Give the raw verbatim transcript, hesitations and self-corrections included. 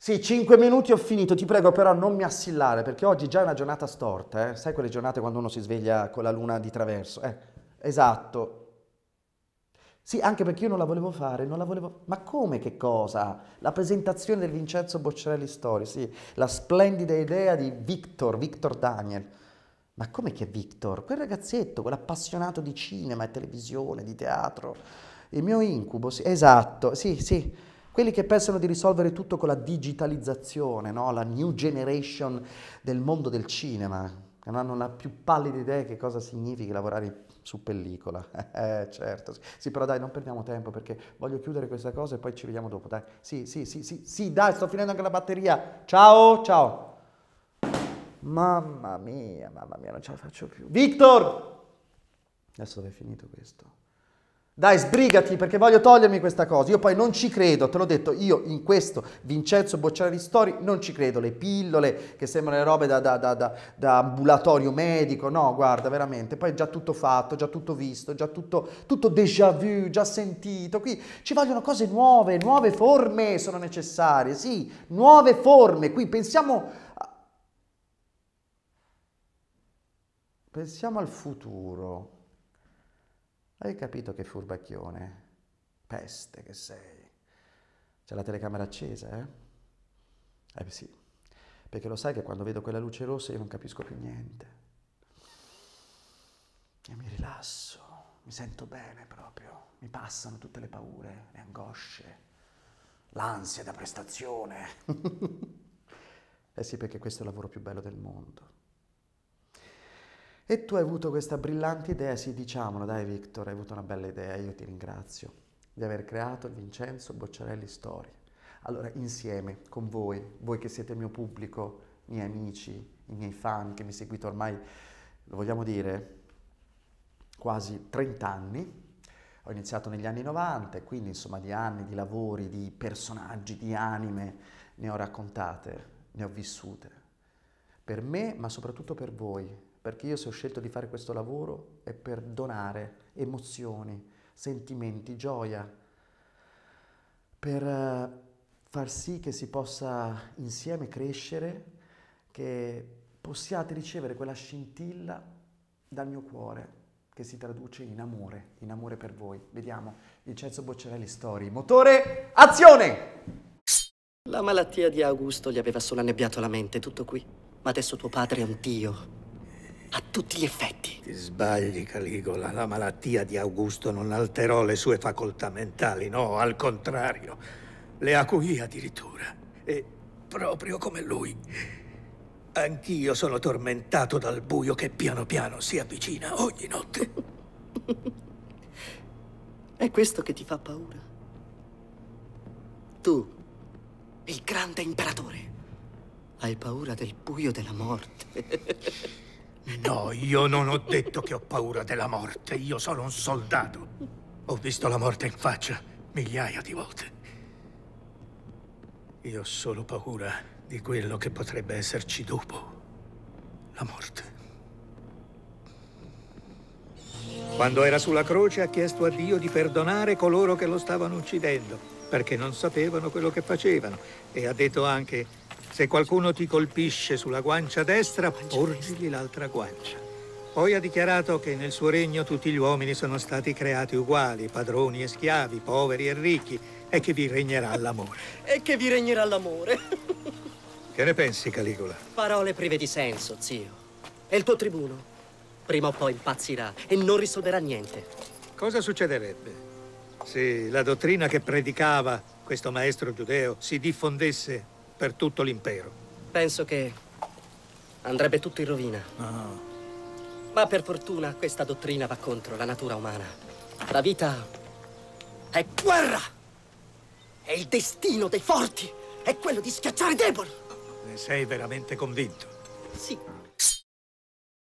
Sì, cinque minuti ho finito, ti prego però non mi assillare, perché oggi già è una giornata storta, eh? Sai quelle giornate quando uno si sveglia con la luna di traverso? Eh, esatto. Sì, anche perché io non la volevo fare, non la volevo... Ma come che cosa? La presentazione del Vincenzo Bocciarelli Story, sì, la splendida idea di Victor, Victor Daniel. Ma come che Victor? Quel ragazzetto, quell'appassionato di cinema e televisione, di teatro. Il mio incubo, sì, esatto, sì, sì. Quelli che pensano di risolvere tutto con la digitalizzazione, no? La new generation del mondo del cinema, che non hanno la più pallida idea che cosa significhi lavorare su pellicola. Eh, certo. Sì, però dai, non perdiamo tempo perché voglio chiudere questa cosa e poi ci vediamo dopo, dai. Sì, sì, sì, sì, sì, dai, sto finendo anche la batteria. Ciao, ciao. Mamma mia, mamma mia, non ce la faccio più. Victor! Adesso dove è finito questo? Dai, sbrigati perché voglio togliermi questa cosa. Io poi non ci credo, te l'ho detto, io in questo Vincenzo Bocciarelli Story non ci credo. Le pillole che sembrano le robe da, da, da, da, da ambulatorio medico, no, guarda, veramente. Poi è già tutto fatto, già tutto visto, già tutto, tutto déjà vu, già sentito. Qui ci vogliono cose nuove, nuove forme sono necessarie, sì, nuove forme. Qui pensiamo... a- Pensiamo al futuro. Hai capito che furbacchione? Peste che sei. C'è la telecamera accesa, eh? Eh sì, perché lo sai che quando vedo quella luce rossa io non capisco più niente. E mi rilasso, mi sento bene proprio. Mi passano tutte le paure, le angosce, l'ansia da prestazione. Eh sì, perché questo è il lavoro più bello del mondo. E tu hai avuto questa brillante idea, sì, diciamolo, dai Victor, hai avuto una bella idea, io ti ringrazio di aver creato il Vincenzo Bocciarelli Story. Allora, insieme, con voi, voi che siete il mio pubblico, i miei amici, i miei fan, che mi seguite ormai, lo vogliamo dire, quasi trenta anni, ho iniziato negli anni novanta e quindi insomma di anni, di lavori, di personaggi, di anime, ne ho raccontate, ne ho vissute. Per me, ma soprattutto per voi, perché io se ho scelto di fare questo lavoro è per donare emozioni, sentimenti, gioia, per eh, far sì che si possa insieme crescere, che possiate ricevere quella scintilla dal mio cuore, che si traduce in amore, in amore per voi. Vediamo, Vincenzo Bocciarelli Story, motore, azione! La malattia di Augusto gli aveva solo annebbiato la mente, tutto qui. Ma adesso tuo padre è un dio. A tutti gli effetti. Ti sbagli, Caligola. La malattia di Augusto non alterò le sue facoltà mentali, no, al contrario. Le acuì addirittura. E proprio come lui, anch'io sono tormentato dal buio che piano piano si avvicina ogni notte. È questo che ti fa paura? Tu, il grande imperatore, hai paura del buio della morte. No, io non ho detto che ho paura della morte. Io sono un soldato. Ho visto la morte in faccia migliaia di volte. Io ho solo paura di quello che potrebbe esserci dopo la morte. Quando era sulla croce ha chiesto a Dio di perdonare coloro che lo stavano uccidendo, perché non sapevano quello che facevano. E ha detto anche: se qualcuno ti colpisce sulla guancia destra, porgigli l'altra guancia. Poi ha dichiarato che nel suo regno tutti gli uomini sono stati creati uguali, padroni e schiavi, poveri e ricchi, e che vi regnerà l'amore. E che vi regnerà l'amore. Che ne pensi, Caligola? Parole prive di senso, zio. E il tuo tribuno prima o poi impazzirà e non risolverà niente. Cosa succederebbe se la dottrina che predicava questo maestro giudeo si diffondesse per tutto l'impero? Penso che andrebbe tutto in rovina. No. Ma per fortuna questa dottrina va contro la natura umana. La vita è guerra! E il destino dei forti è quello di schiacciare i deboli! Ne sei veramente convinto? Sì.